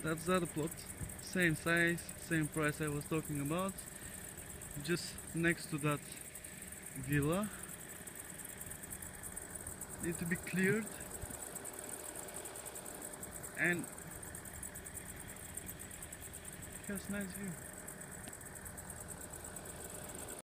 That's the other plot, same size, same price I was talking about, just next to that villa. Need to be cleared, and it has nice view.